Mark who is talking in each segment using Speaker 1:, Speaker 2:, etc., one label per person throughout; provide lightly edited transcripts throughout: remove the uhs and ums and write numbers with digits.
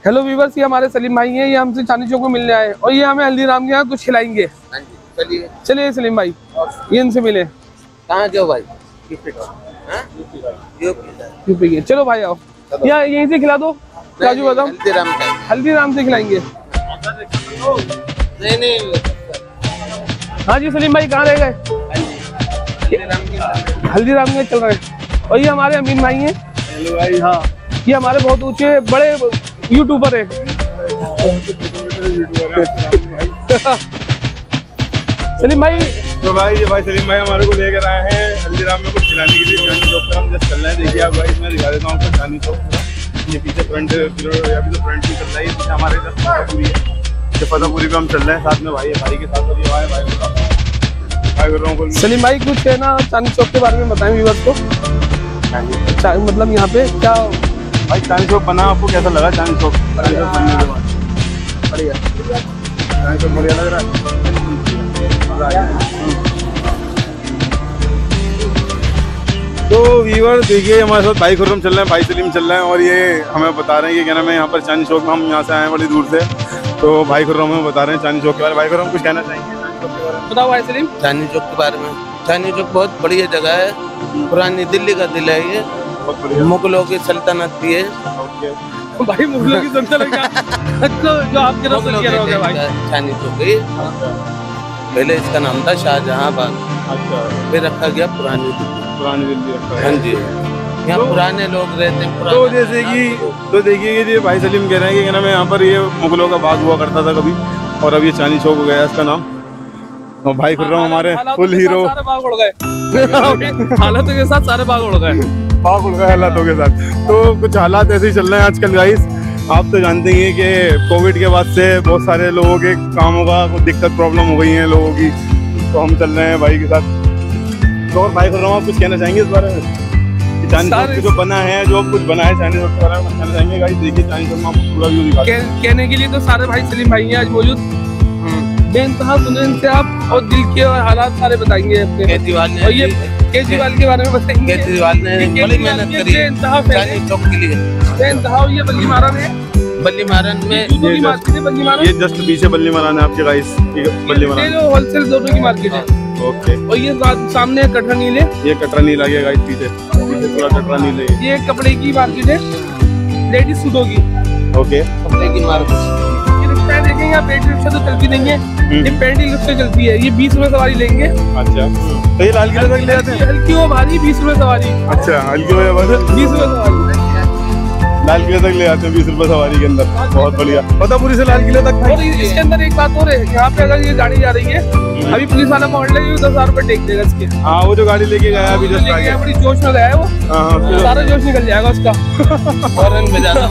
Speaker 1: Hello viewers, ये हमारे सलीम भाई हैं, ये हमसे चांदनी चौक में मिलने आए और ये हमें हल्दीराम के यहाँ कुछ खिलाएंगे।
Speaker 2: चलिए
Speaker 1: चलिए सलीम भाई, ये इनसे मिले।
Speaker 2: कहाँ जाओ भाई?
Speaker 1: यूपी के। चलो भाई आओ, यहाँ यहीं से खिला दो। काजू बादाम हल्दीराम से खिलाएंगे।
Speaker 2: नहीं।
Speaker 1: हाँ जी सलीम भाई, कहाँ रह गए? हल्दीराम में चल रहे हैं। और ये हमारे अमीन भाई हैं।
Speaker 3: हेलो भाई।
Speaker 1: हाँ, ये हमारे बहुत ऊंचे बड़े यूट्यूबर है। सलीम भाई,
Speaker 3: तो भाई ये भाई सलीम भाई हमारे को लेकर आए हैं हल्दीराम में कुछ खिलाने के लिए। चांदनी चौक पर हम जस्ट चल रहे हैं। देखिए आप भाई, मैं दिखा देता हूँ आपको चांदनी चौक। ये पीछे फ्रंट अभी तो फ्रंट ही चल रहा है। ये पीछे हमारे फतेहपुरी है। फतेहपुरी पे हम चल रहे हैं, साथ में भाई है, भाई के साथ अभी भाई
Speaker 1: सलीम भाई कुछ है ना चांदनी चौक के बारे में बताएं व्यूअर्स को। मतलब यहाँ पे क्या
Speaker 3: भाई चांदनी चौक बना, आपको कैसा लगा चांदनी चौक बनने के बाद? बढ़िया, चांदनी चौक बढ़िया लग रहा है। तो व्यूअर देखिए, हमारे साथ भाई खुर्रम चल रहे हैं, भाई सलीम चल रहे हैं और ये हमें बता रहे हैं कि क्या नाम है, यहाँ पर चांदनी चौक में हम यहाँ से आए हैं बड़ी दूर से। तो भाई खुर्रम हमें बता रहे हैं चांदनी चौक के बारे में। भाई खुर्रम कुछ कहना चाहेंगे?
Speaker 1: बताओ भाई सलीम।
Speaker 2: चांदनी चौक के बारे में, चांदनी चौक बहुत बढ़िया जगह है। पुरानी दिल्ली का दिल है ये, मुगलों की सल्तनत थी है।
Speaker 1: भाई मुगलों की सल्तनत का जो आपके रहा होगा भाई।
Speaker 2: चांदनी चौक पहले इसका नाम था शाहजहांबाग।
Speaker 3: अच्छा,
Speaker 2: फिर रखा गया पुरानी दिल्ली। हाँ जी, यहाँ पुराने लोग रहते हैं।
Speaker 3: तो जैसे कि देखिए ये भाई सलीम कह रहे हैं कि क्या नाम है, यहाँ पर ये मुगलों का बाग हुआ करता था कभी, और अब ये चांदनी चौक हो गया इसका नाम। और भाई खुर्रम हमारे फुल हीरो।
Speaker 1: बाग उड़ गए हालातों के साथ, सारे बाग उड़ गए।
Speaker 3: बाग उड़ गए हालातों के साथ। तो कुछ हालात ऐसे ही चल रहे हैं आजकल गाइस। आप तो जानते ही हैं कि कोविड के बाद से बहुत सारे लोगों के कामों का कुछ दिक्कत प्रॉब्लम हो गई है लोगों की। तो हम चल रहे हैं भाई के साथ। तो और भाई खुर्रम आप कुछ कहना चाहेंगे इस बारे में? चांदनी चौक जो बना है, जो कुछ बना है चांदनी चौक के बारे में कहना चाहेंगे गाइस? देखिए चांदनी चौक में आपको पूरा व्यू दिखा।
Speaker 1: कहने के लिए तो सारे भाई सलीम भाई हैं आज मौजूद। बेइंतहा सुने इनसे आप, और दिल के और हालात सारे बताएंगे अपने।
Speaker 2: केजरीवाल ने,
Speaker 1: और ये केजरीवाल के बारे में बताएंगे।
Speaker 2: केजरीवाल ने बड़ी मेहनत करी है चांदनी चौक के लिए।
Speaker 1: बेइंतहा ये बल्ली मारन है।
Speaker 2: बल्ली मारन में
Speaker 1: बल्ली मारन,
Speaker 3: ये जस्ट पीछे बल्ली मारन है आपके गाइस। बल्ली मारन
Speaker 1: जो होलसेल दोनों की मार्केट है।
Speaker 3: ओके।
Speaker 1: और ये सामने कटरा नीले,
Speaker 3: ये कटरा नीला गया गाइस। पीछे पूरा कटरा नीले।
Speaker 1: ये कपड़े की मार्केट है, लेडीज सूटों की।
Speaker 3: ओके,
Speaker 2: कपड़े की मार्केट।
Speaker 1: देखेंगे आप, पेटी रिक्शा तो चलती नहीं है, ये पेटी रिक्शा चलती है। ये 20 रुपए सवारी लेंगे।
Speaker 3: अच्छा, तो ये लाल किले तक ले जाते हैं?
Speaker 1: हल्की हो भारी 20 रुपए सवारी।
Speaker 3: अच्छा, हल्की हो या
Speaker 1: 20 रुपए सवारी
Speaker 3: लाल किले तक ले जाते हैं 20 रुपए सवारी के अंदर। बहुत बढ़िया। फतेहपुरी से लाल किले तक।
Speaker 1: और इसके अंदर एक बात और है, यहाँ पे अगर ये गाड़ी जा रही है, अभी पुलिस वाला पकड़ लेगी 10,000 रुपए टेक देगा इसके।
Speaker 3: हाँ, वो जो गाड़ी लेके गया अभी जस्ट आगे,
Speaker 1: बड़ी जोश में गया है वो। सारा जोश निकल जाएगा उसका।
Speaker 2: फौरन में जाना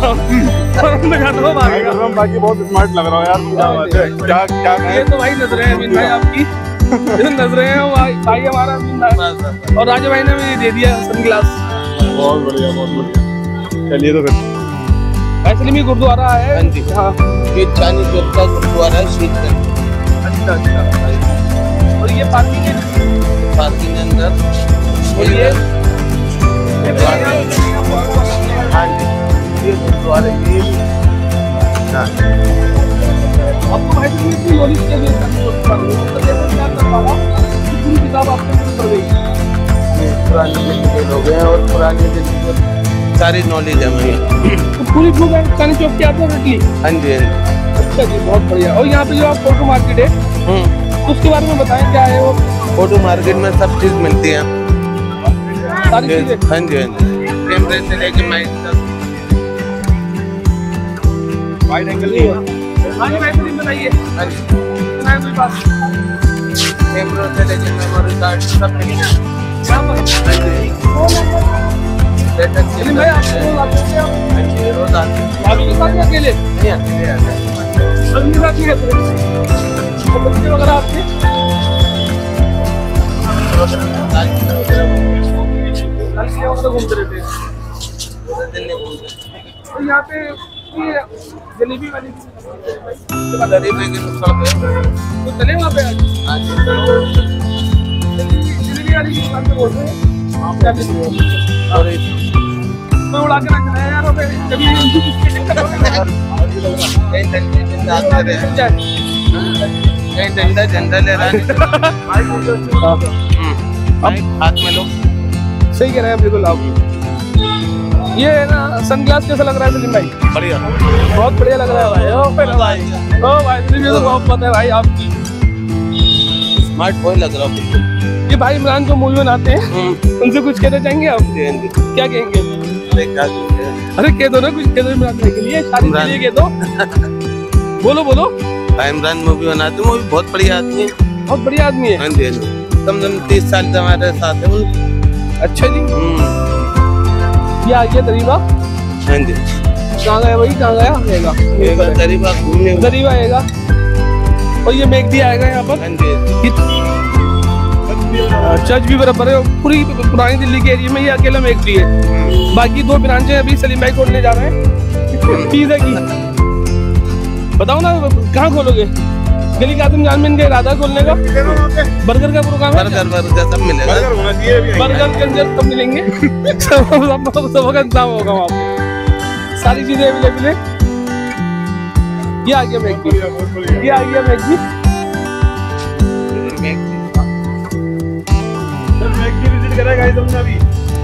Speaker 3: बाकी बहुत स्मार्ट लग रहा है यार। क्या
Speaker 1: ये तो भाई नजरें हैं अमीन भाई आपकी। नजरें हैं भाई हमारा अमीन भाई। और राजा भाई ने मुझे दे दिया सनग्लास।
Speaker 3: बहुत बढ़िया, बहुत बढ़िया। चलिए तो फिर
Speaker 1: भाई सलीम ये गुरुद्वारा है।
Speaker 2: हाँ जी,
Speaker 1: हाँ,
Speaker 2: ये चांदनी चौक का गुरुद्वारा है शीतगंज।
Speaker 1: अच्छा। और ये पार्किंग है,
Speaker 2: पार्किंग के अंदर।
Speaker 1: और ये
Speaker 2: हाँ जी, ये गुरुद्वारे की।
Speaker 1: आपको भाई इतनी नॉलेज के लिए पूरी किताब आपको पढ़ गई।
Speaker 2: पुरानी दिल्ली के लोग हैं और पुरानी दिल्ली की सारी नॉलेज है मुझे।
Speaker 1: तो पूरी बुक है चांदनी चौक की आपने रख ली?
Speaker 2: हाँ जी, हाँ जी।
Speaker 1: अच्छा जी, बहुत बढ़िया। और यहाँ पे जो आप फोटो मार्केट है, उसके बारे में बताएं क्या है वो?
Speaker 2: फोटो मार्केट में सब चीज मिलती है,
Speaker 1: सारी चीजें।
Speaker 2: हाँ जी, हाँ जी। कैमरे से लेके माइक तक।
Speaker 3: वाइड एंगल नहीं है।
Speaker 1: हाँ जी भाई सलीम बताइए।
Speaker 2: हाँ जी,
Speaker 1: सुनाए कोई बात?
Speaker 2: कैमरे से लेके मेमोरी कार्ड सब मिलेगा।
Speaker 1: यहाँ पर
Speaker 2: हाँ जी,
Speaker 1: सलीम भाई आप रोज आते हैं आप?
Speaker 2: हाँ जी, रोज आते हैं।
Speaker 1: भाभी के साथ या अकेले?
Speaker 2: नहीं, अकेले आते हैं।
Speaker 1: भाभी के साथ नहीं आते? तो बच्चे वगैरह आपके? लाल किला वगैरह घूमते रहते हैं। तो यहाँ पे ये जलेबी वाली
Speaker 2: गरीबी की नुकसान है।
Speaker 1: तो चले वहाँ पे आज?
Speaker 2: हाँ जी,
Speaker 1: जलेबी वाली की दुकान पे बोल रहे हैं। क्या कहते हैं?
Speaker 2: और
Speaker 1: कोई उड़ा के रख रहा है यार, अबे कभी
Speaker 2: कहीं डंडा झंडा ले रहा है। हाथ में लो।
Speaker 1: सही कह रहे हैं बिल्कुल आप। ये है ना सनग्लास कैसा लग रहा है सलीम भाई?
Speaker 2: बढ़िया,
Speaker 1: बहुत बढ़िया लग रहा है भाई। ओ फिर भाई, ओ भाई सलीम ये तो बहुत पता है भाई आपकी।
Speaker 2: स्मार्ट बॉय लग रहा है।
Speaker 1: ये भाई इमरान जो मूवी बनाते हैं उनसे कुछ कहना चाहेंगे आप? क्या कहेंगे? अरे कह दो ना, कुछ कह दो इमरान भाई के लिए, शादी के लिए कह दो। बोलो बोलो।
Speaker 2: इमरान मूवी बनाते, मूवी बहुत बढ़िया आदमी है,
Speaker 1: बहुत बढ़िया आदमी है।
Speaker 2: हाँ जी, हाँ जी। कम से कम 30 साल से हमारे साथ है वो।
Speaker 1: अच्छा जी। ये आ गया दरीबा।
Speaker 2: हाँ जी।
Speaker 1: कहाँ गया भाई, कहाँ गया? आएगा
Speaker 2: दरीबा घूमने,
Speaker 1: दरीबा आएगा। और ये मैगडी आएगा यहाँ पर।
Speaker 2: हाँ जी।
Speaker 1: चर्च भी बराबर है, पूरी पुरानी दिल्ली के एरिया में ये अकेला मैगडी है। बाकी 2 ब्रांचें अभी सलीम भाई खोलने जा रहे हैं। पिज़्ज़ा की बताओ ना, कहाँ खोलोगे? गली कासिम जान में इनका इरादा खोलने का। बर्गर का प्रोग्राम है?
Speaker 2: बर्गर सब मिलेगा।
Speaker 1: बर्गर कंजर सब मिलेंगे। सब का इंतजाम होगा वहाँ पे, सारी चीजें अवेलेबल है। ये आ गया मैगडी, ये आ गया मैगडी। विजिट करा गाइस हमने अभी।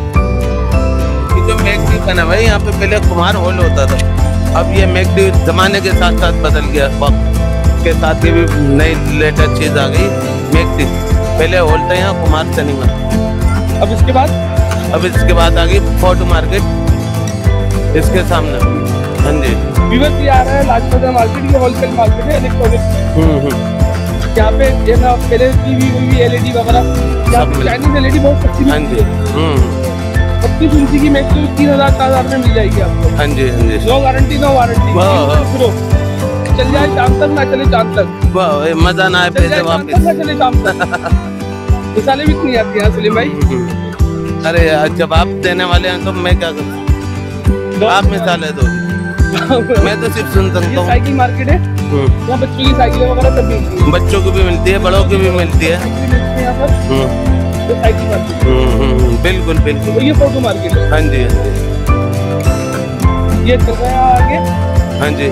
Speaker 2: ये जो मैगडी का ना भाई, यहाँ पे पहले कुमार हॉल होता था, अब ये मैगडी जमाने के साथ साथ बदल गया। वक्त के साथ ये भी नई लेटेस्ट चीज आ गई मैगडी। पहले हॉल था यहाँ कुमार सिनेमा,
Speaker 1: अब इसके बाद
Speaker 2: आ गई फोर्ट मार्केट इसके सामने। हाँ जी।
Speaker 1: विवत ये आ रहा है लाजपत मार्केट, ये होलसेल मार्केट है इलेक्ट्रॉनिक। यहाँ पे देखा पहले टीवी एलईडी वगैरह, चाइनीज एलईडी बहुत सस्ती
Speaker 2: हाँ जी।
Speaker 1: 25 इंची की मैक्सिमम 3000-4000 में मिल जाएगी आपको।
Speaker 2: हाँ जी, हाँ जी।
Speaker 1: No guarantee no warranty. चल जाए शाम तक, ना चले शाम तक।
Speaker 2: वाह, मजा ना आए पैसे वापस,
Speaker 1: ना चले शाम तक। मिसालें भी इतनी आती हैं सलीम भाई।
Speaker 2: अरे यार, जब आप देने वाले हैं तो मैं क्या करूँ? आप मिसालें दो, मैं तो सिर्फ सुन सकता हूँ।
Speaker 1: साइकिल मार्केट है, यहाँ बच्चों की साइकिल वगैरह सब मिलती है।
Speaker 2: बच्चों की भी मिलती है, बड़ों की भी मिलती है।
Speaker 1: यहाँ पर साइकिल मार्केट।
Speaker 2: बिल्कुल बिल्कुल।
Speaker 1: तो ये फोटो मार्केट है।
Speaker 2: हाँ जी, हाँ जी।
Speaker 1: ये चल रहा है आगे।
Speaker 2: हाँ जी।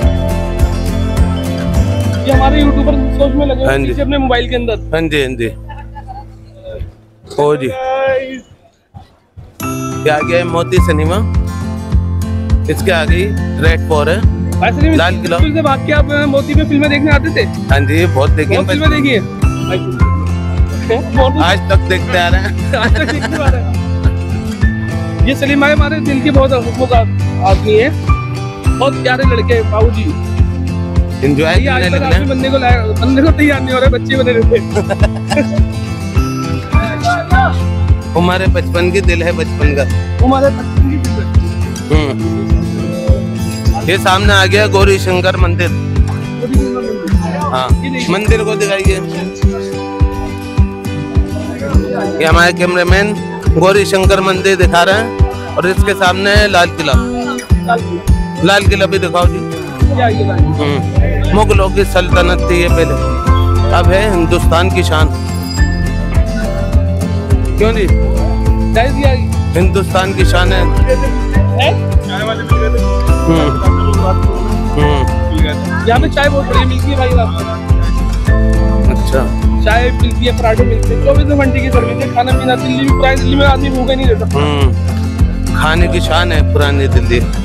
Speaker 1: ये हमारे यूट्यूबर सोच में लगे
Speaker 2: हाँ
Speaker 1: हैं पीछे अपने मोबाइल के अंदर।
Speaker 2: हाँ जी, हाँ जी। ओ जी, क्या गया है मोती सिनेमा, इसके आगे रेड फोर है, लाल किला।
Speaker 1: से भाग के आप मोती में फिल्में देखने आते थे?
Speaker 2: हाँ जी, बहुत देखी
Speaker 1: है। फिल्में देखी है?
Speaker 2: आज तक देखते आ रहे हैं।
Speaker 1: आज तक देखते आ रहे हैं। ये सलीम भाई हमारे दिल के बहुत आदमी है, बहुत प्यारे लड़के बाबूजी।
Speaker 2: एंजॉय करने लगे।
Speaker 1: बनने को तैयार नहीं हो रहे, बच्चे बने रहते।
Speaker 2: हमारे बचपन की दिल है, बचपन का।
Speaker 1: हमारे बचपन की दिल है।
Speaker 2: ये सामने आ गया गौरी शंकर मंदिर। हाँ, मंदिर को दिखाइए। ये हमारे कैमरामैन गौरी शंकर मंदिर दिखा रहे हैं, और इसके सामने है लाल किला। लाल किला भी दिखाओ जी। मुगलों की सल्तनत थी ये पहले, अब है हिंदुस्तान की शान। क्यों जी? हिंदुस्तान की शान है।
Speaker 1: यहाँ पे चाय बहुत बढ़िया मिलती है भाई आपको।
Speaker 2: अच्छा,
Speaker 1: चाय मिलती है, पराठे मिलते हैं, 24 घंटे की सर्विस है। खाना पीना दिल्ली में, पुरानी दिल्ली में आदमी भूखा नहीं रहता।
Speaker 2: खाने की शान है पुरानी दिल्ली।